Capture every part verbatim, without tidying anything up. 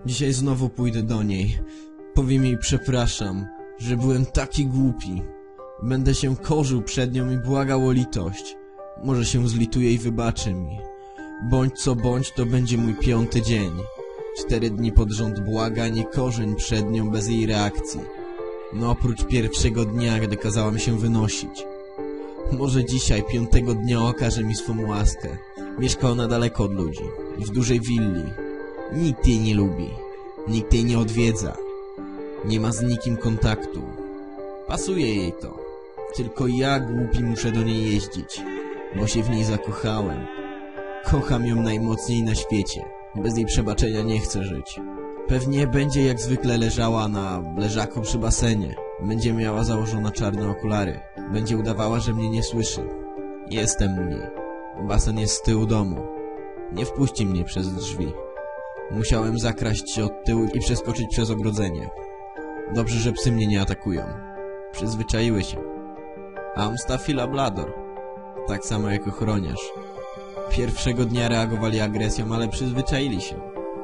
Dzisiaj znowu pójdę do niej. Powiem jej przepraszam, że byłem taki głupi. Będę się korzył przed nią i błagał o litość. Może się zlituje i wybaczy mi. Bądź co bądź, to będzie mój piąty dzień. Cztery dni pod rząd błagań i korzeń przed nią bez jej reakcji. No oprócz pierwszego dnia, gdy kazała mi się wynosić. Może dzisiaj, piątego dnia, okaże mi swą łaskę. Mieszka ona daleko od ludzi, w dużej willi. Nikt jej nie lubi. Nikt jej nie odwiedza. Nie ma z nikim kontaktu. Pasuje jej to. Tylko ja, głupi, muszę do niej jeździć, bo się w niej zakochałem. Kocham ją najmocniej na świecie. Bez jej przebaczenia nie chcę żyć. Pewnie będzie jak zwykle leżała na leżaku przy basenie. Będzie miała założone czarne okulary. Będzie udawała, że mnie nie słyszy. Jestem u niej. Basen jest z tyłu domu. Nie wpuści mnie przez drzwi. Musiałem zakraść się od tyłu i przeskoczyć przez ogrodzenie. Dobrze, że psy mnie nie atakują. Przyzwyczaiły się. Amstafi Labrador. Tak samo jak ochroniarz. Pierwszego dnia reagowali agresją, ale przyzwyczaili się.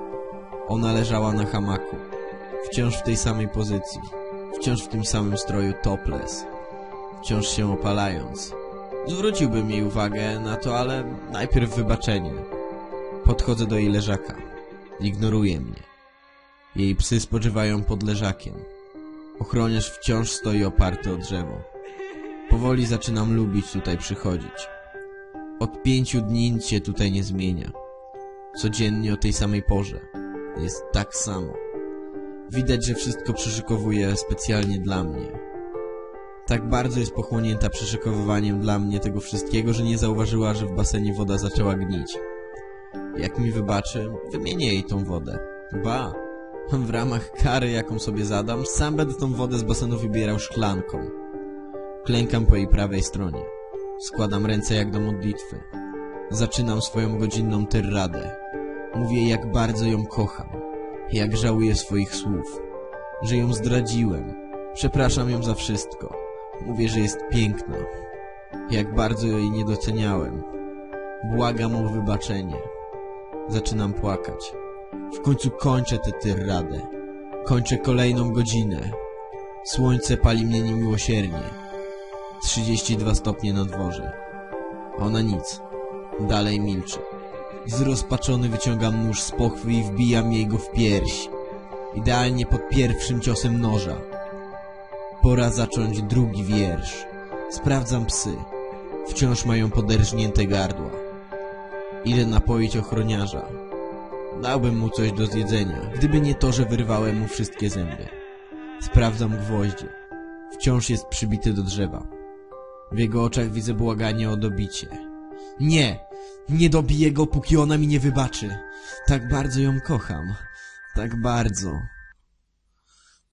Ona leżała na hamaku. Wciąż w tej samej pozycji. Wciąż w tym samym stroju topless. Wciąż się opalając. Zwróciłbym jej uwagę na to, ale najpierw wybaczenie. Podchodzę do jej leżaka. Ignoruje mnie. Jej psy spoczywają pod leżakiem. Ochroniarz wciąż stoi oparty o drzewo. Powoli zaczynam lubić tutaj przychodzić. Od pięciu dni nic się tutaj nie zmienia. Codziennie o tej samej porze. Jest tak samo. Widać, że wszystko przyszykowuje specjalnie dla mnie. Tak bardzo jest pochłonięta przyszykowywaniem dla mnie tego wszystkiego, że nie zauważyła, że w basenie woda zaczęła gnić. Jak mi wybaczy, wymienię jej tą wodę. Ba, w ramach kary, jaką sobie zadam, sam będę tą wodę z basenu wybierał szklanką. Klękam po jej prawej stronie. Składam ręce jak do modlitwy. Zaczynam swoją godzinną tyradę. Mówię, jak bardzo ją kocham. Jak żałuję swoich słów. Że ją zdradziłem. Przepraszam ją za wszystko. Mówię, że jest piękna. Jak bardzo jej nie doceniałem. Błagam o wybaczenie. Zaczynam płakać. W końcu kończę tę tyradę. Kończę kolejną godzinę. Słońce pali mnie niemiłosiernie. trzydzieści dwa stopnie na dworze. Ona nic. Dalej milczy. Zrozpaczony wyciągam nóż z pochwy i wbijam jej go w pierś. Idealnie pod pierwszym ciosem noża. Pora zacząć drugi wiersz. Sprawdzam psy. Wciąż mają poderżnięte gardła. Idę napoić ochroniarza. Dałbym mu coś do zjedzenia, gdyby nie to, że wyrwałem mu wszystkie zęby. Sprawdzam gwoździe. Wciąż jest przybity do drzewa. W jego oczach widzę błaganie o dobicie. Nie! Nie dobiję go, póki ona mi nie wybaczy. Tak bardzo ją kocham. Tak bardzo.